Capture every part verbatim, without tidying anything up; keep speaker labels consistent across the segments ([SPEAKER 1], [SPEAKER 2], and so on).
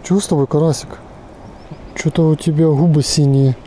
[SPEAKER 1] Чего с тобой, карасик? Что-то у тебя губы синие.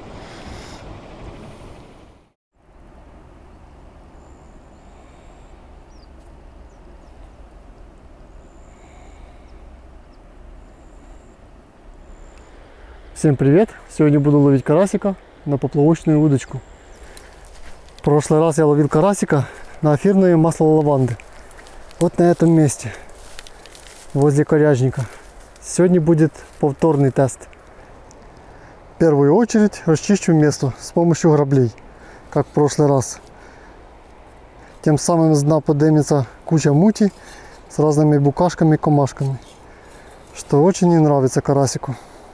[SPEAKER 1] Всем привет! Сегодня буду ловить карасика на поплавочную удочку. В прошлый раз я ловил карасика на эфирное масло лаванды. Вот на этом месте, возле коряжника. Сегодня будет повторный тест. В первую очередь расчищу место с помощью граблей, как в прошлый раз. Тем самым с дна поднимется куча мути с разными букашками и комашками, что очень не нравится карасику.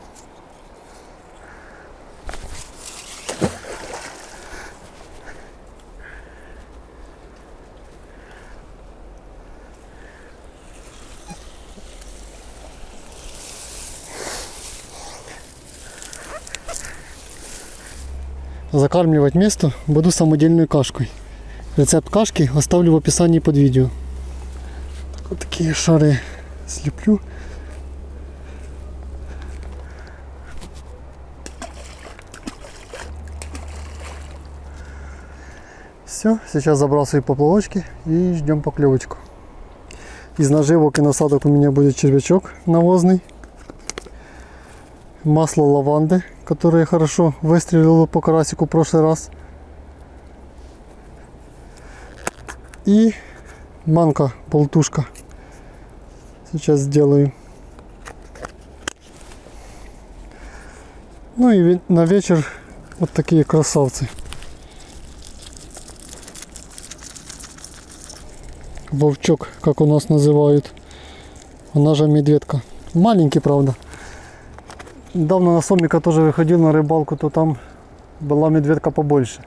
[SPEAKER 1] Закармливать место буду самодельной кашкой. Рецепт кашки оставлю в описании под видео. Вот такие шары слеплю. Все, сейчас забрал свои поплавочки и ждем поклевочку. Из наживок и насадок у меня будет червячок навозный. Масло лаванды, которое хорошо выстрелило по карасику в прошлый раз. И манка, болтушка. Сейчас сделаю. Ну и на вечер вот такие красавцы. Вовчок, как у нас называют. Она же медведка. Маленький, правда. Недавно на Сомика тоже выходил на рыбалку, то там была медведка побольше.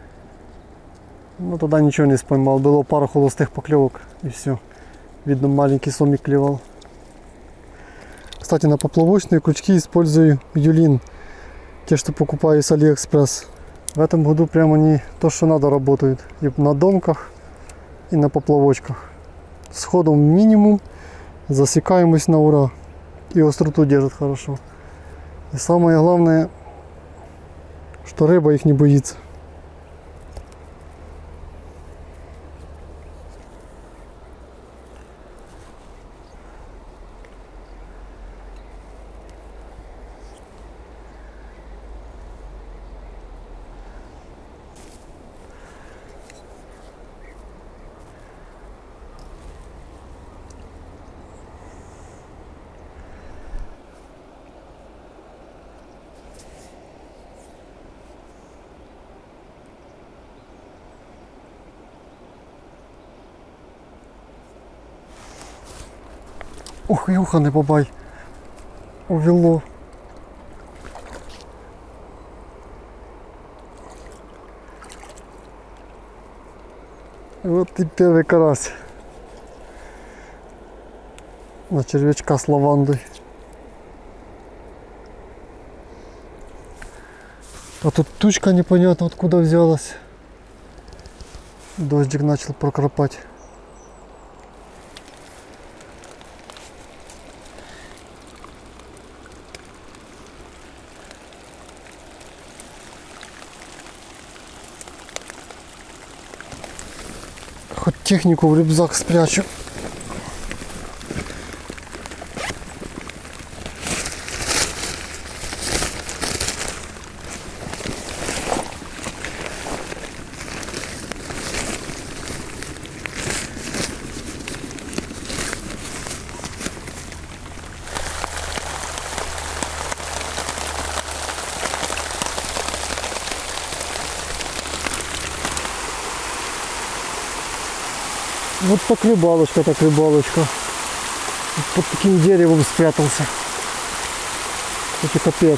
[SPEAKER 1] Но тогда ничего не споймал. Было пара холостых поклевок и все. Видно, маленький Сомик клевал. Кстати, на поплавочные крючки использую Юлин. Те, что покупаю с Алиэкспресс. В этом году прямо они то, что надо, работают. И на домках, и на поплавочках. С ходом минимум, засекаемость на ура. И остроту держит хорошо. И самое главное, что рыба их не боится. Ох, юханий бабай, увело. Вот и первый карась на червячка с лавандой. А тут тучка непонятно откуда взялась. Дождик начал прокрапать. Хоть технику в рюкзак спрячу. Вот так рыбалочка, так рыбалочка. Под таким деревом спрятался. Это капец.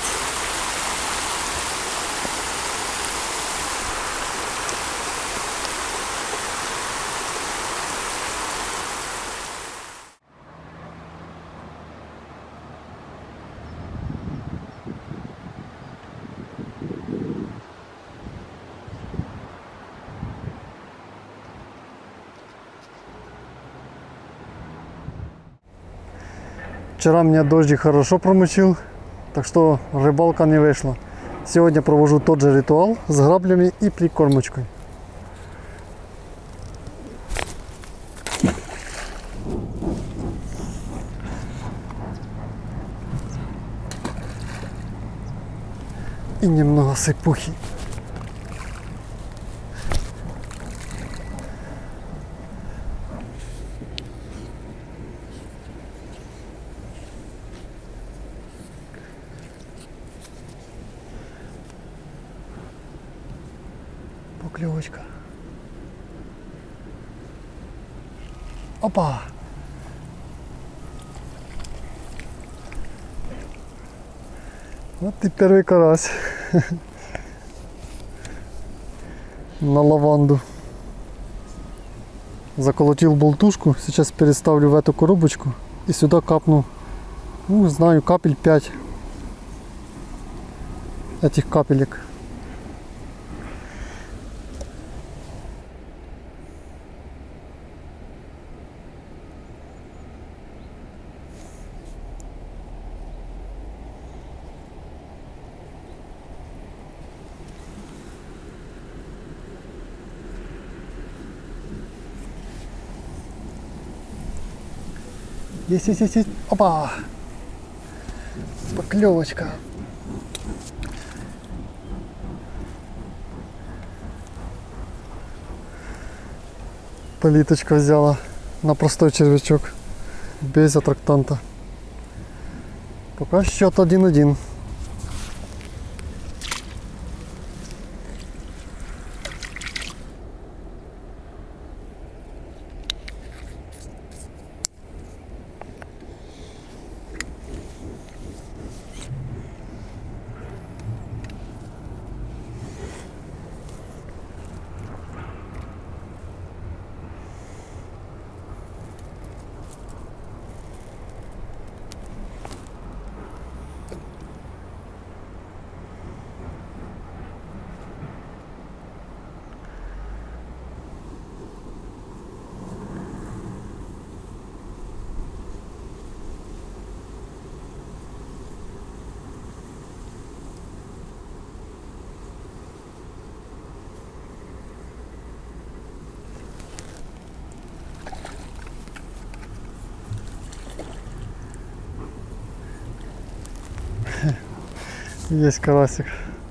[SPEAKER 1] Вчера меня дождик хорошо промочил, так что рыбалка не вышла. Сегодня провожу тот же ритуал с граблями и прикормочкой. И немного сыпухи. Поклевочка. Опа! Вот и первый карась на лаванду. Заколотил болтушку, сейчас переставлю в эту коробочку и сюда капну, ну, знаю, капель пять этих капелек. Есть, есть, есть, есть. Опа! Поклевочка. Политочка взяла на простой червячок, без аттрактанта. Пока счет один-один. Есть карасик.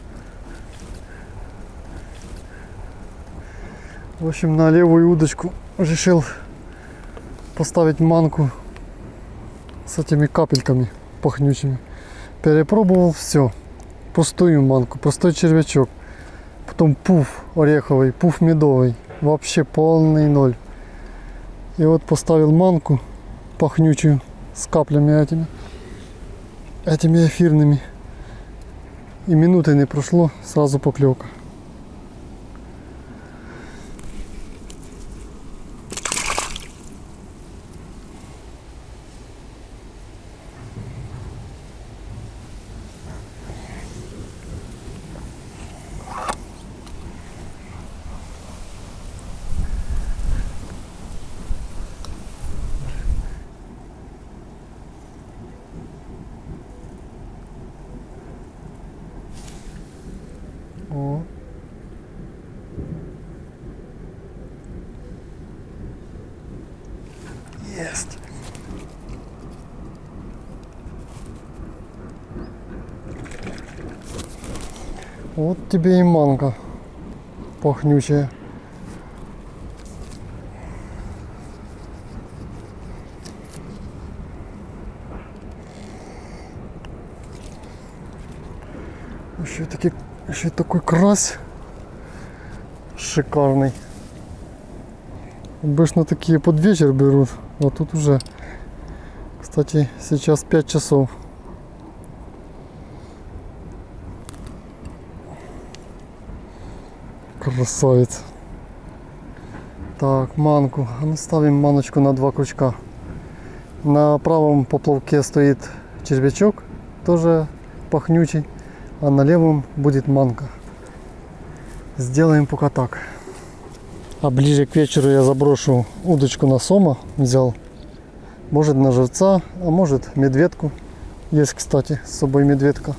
[SPEAKER 1] В общем, на левую удочку решил поставить манку с этими капельками пахнючими. Перепробовал все. Пустую манку, простой червячок. Потом пуф ореховый, пуф медовый. Вообще полный ноль. И вот поставил манку пахнючую с каплями этими. Этими эфирными. И минуты не прошло, сразу поклевка. О. Есть. Вот тебе и манка пахнючая. Еще таки Еще такой карась шикарный. Обычно такие под вечер берут, а тут уже, кстати, сейчас пять часов. Красавец. Так, манку. Ставим маночку на два крючка. На правом поплавке стоит червячок, тоже пахнючий. А на левом будет манка. Сделаем пока так. А ближе к вечеру я заброшу удочку на сома. Взял Может на живца, а может медведку. Есть, кстати, с собой медведка.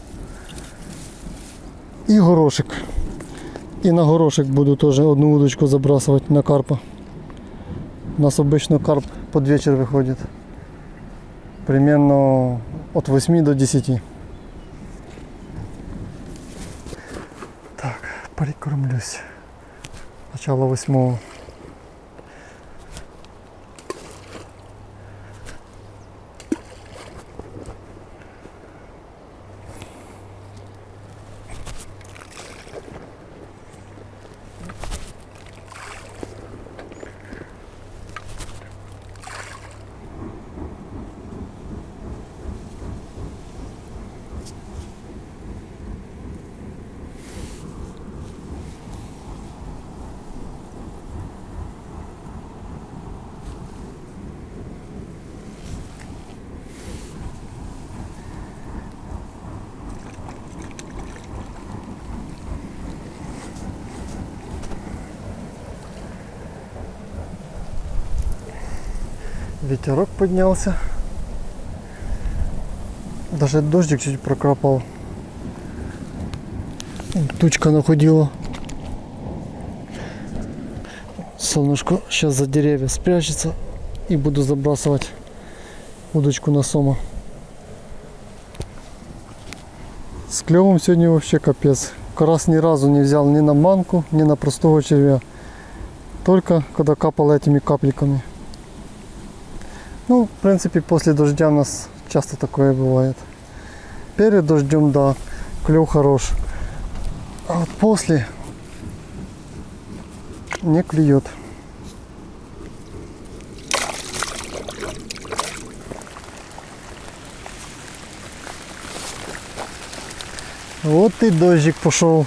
[SPEAKER 1] И горошек. И на горошек буду тоже одну удочку забрасывать на карпа. У нас обычно карп под вечер выходит. Примерно от восьми до десяти. Так, прикормлюсь. Начало восьмого. Ветерок поднялся. Даже дождик чуть прокрапал. Тучка находила. Солнышко сейчас за деревья спрячется. И буду забрасывать удочку на сома. С клевом сегодня вообще капец. Карась ни разу не взял ни на манку, ни на простого червя. Только когда капал этими капликами. Ну, в принципе, после дождя у нас часто такое бывает. Перед дождем, да, клев хорош. А вот после не клюет. Вот и дождик пошел.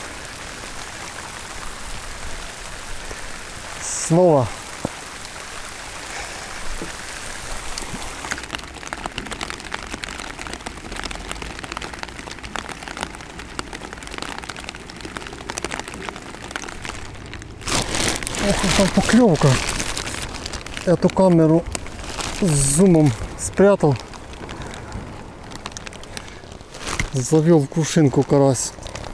[SPEAKER 1] Снова. Ох, там поклевка. Эту камеру с зумом спрятал. Завел в кувшинку карась.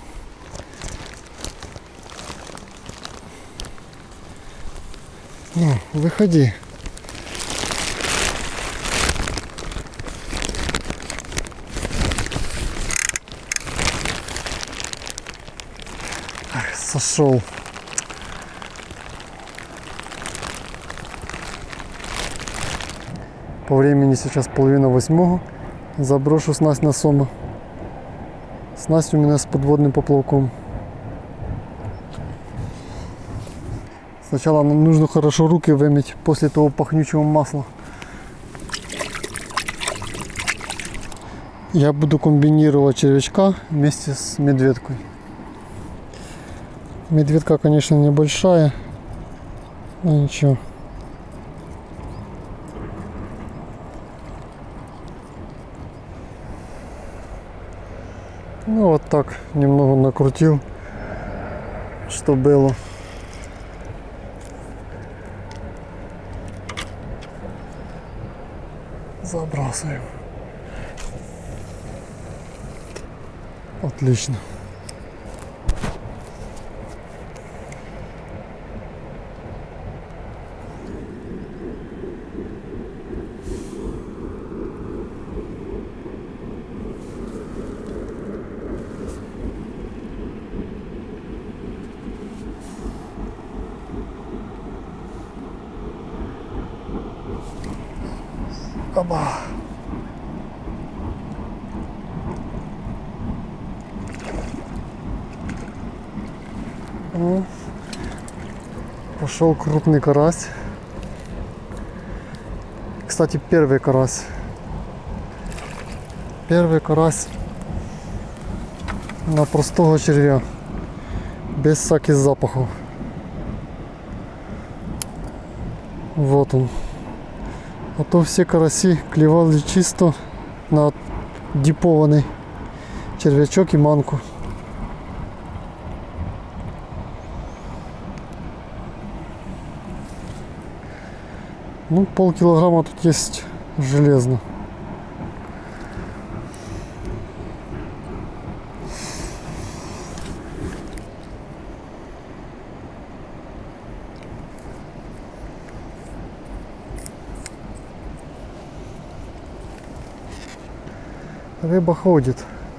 [SPEAKER 1] Ну, выходи. Ах, сошел. По времени сейчас половина восьмого. Заброшу снасть на сома. Снасть у меня с подводным поплавком. Сначала нам нужно хорошо руки вымыть после того пахнючего масла. Я буду комбинировать червячка вместе с медведкой. Медведка, конечно, небольшая, но ничего. Ну вот так немного накрутил, что было. Забрасываем. Отлично. Оба. Ну, пошел крупный карась. Кстати, первый карась. Первый карась на простого червя. Без всяких запахов. Вот он. А то все караси клевали чисто на дипованный червячок и манку. Ну, полкилограмма тут есть железно. Рыба ходит.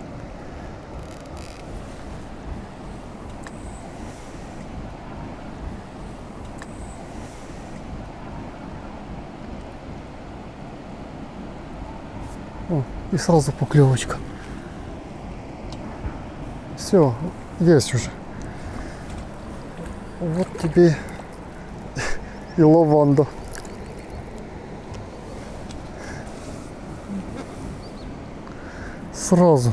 [SPEAKER 1] О, и сразу поклевочка. Все, есть уже. Вот тебе и лаванда. Сразу.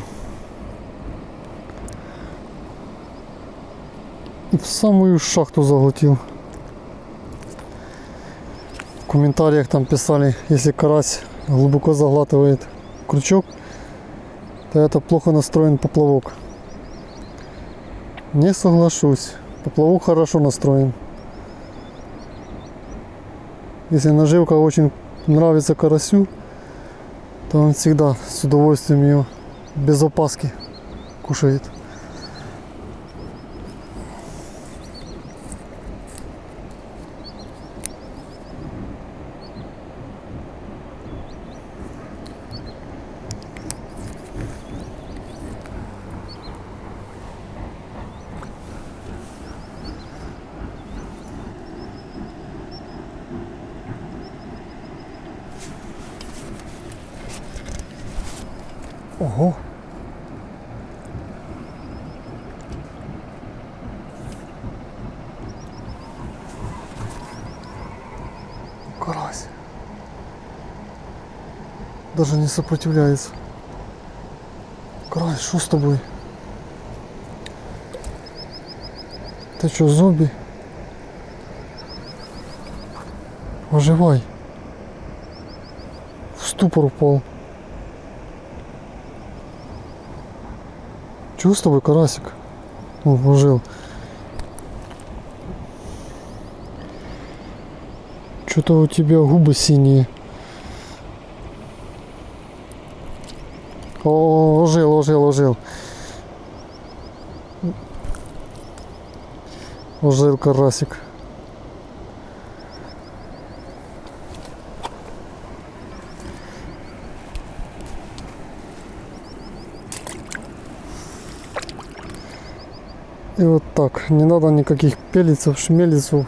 [SPEAKER 1] И в самую шахту заглотил. В комментариях там писали, если карась глубоко заглатывает крючок, то это плохо настроен поплавок. Не соглашусь. Поплавок хорошо настроен. Если наживка очень нравится карасю, то он всегда с удовольствием ее без опаски кушает. Ого! Карась. Даже не сопротивляется. Карась, что с тобой? Ты что, зомби? Оживай. В ступор упал. Чего с тобой, карасик? О, вложил. Что-то у тебя губы синие. О, ложил, ложил, ложил. Ложил карасик. И вот так, не надо никаких пелицев, шмелицев.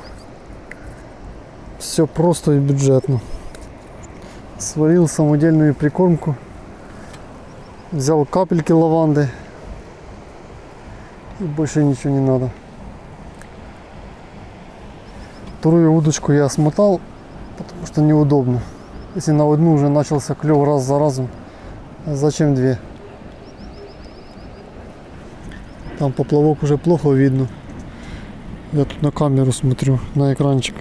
[SPEAKER 1] Все просто и бюджетно. Сварил самодельную прикормку. Взял капельки лаванды. И больше ничего не надо. Вторую удочку я смотал, потому что неудобно. Если на одну уже начался клев раз за разом, зачем две? Там поплавок уже плохо видно. Я тут на камеру смотрю, на экранчик.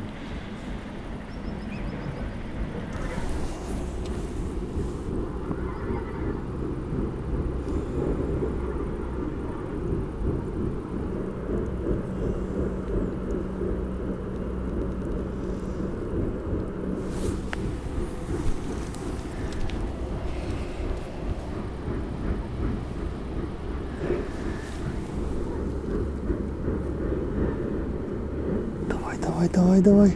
[SPEAKER 1] Давай, давай, давай.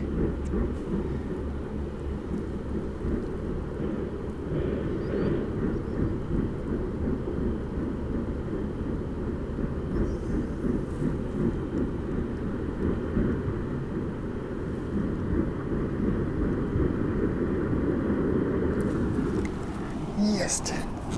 [SPEAKER 1] Есть.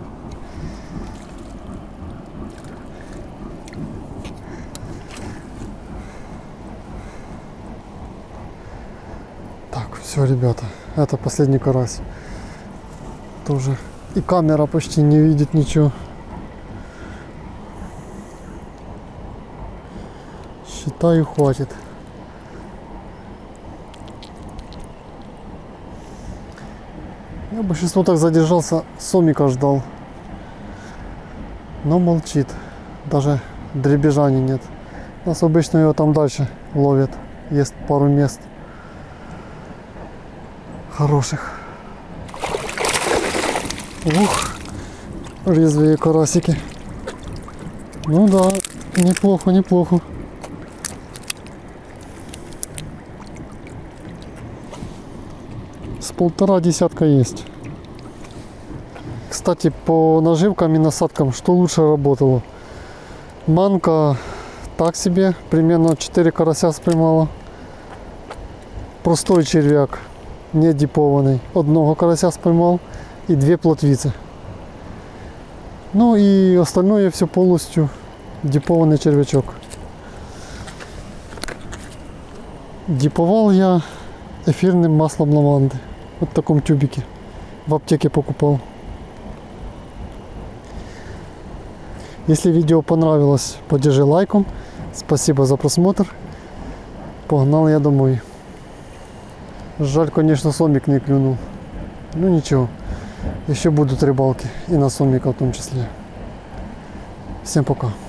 [SPEAKER 1] Все, ребята, это последний карась. Тоже и камера почти не видит ничего. Считаю, хватит. Я большинство так задержался, сомика ждал. Но молчит. Даже дребезжания нет. У нас обычно его там дальше ловят. Есть пару мест хороших. Ух, резвые карасики. Ну да, неплохо, неплохо. С полтора десятка есть. Кстати, по наживкам и насадкам, что лучше работало? Манка так себе, примерно четыре карася споймала. Простой червяк, не дипованный, одного карася споймал и две плотвицы. Ну и остальное все полностью дипованный червячок. Диповал я эфирным маслом лаванды. Вот в таком тюбике. В аптеке покупал. Если видео понравилось, поддержи лайком. Спасибо за просмотр. Погнал я домой. Жаль, конечно, сомик не клюнул. Ну ничего. Еще будут рыбалки. И на сомика в том числе. Всем пока.